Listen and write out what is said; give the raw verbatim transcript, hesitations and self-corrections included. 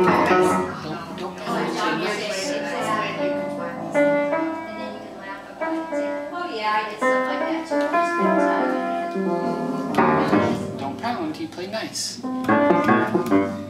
Don't, don't pound your nice. Oh yeah, I did stuff like that too. Don't pound, you play nice.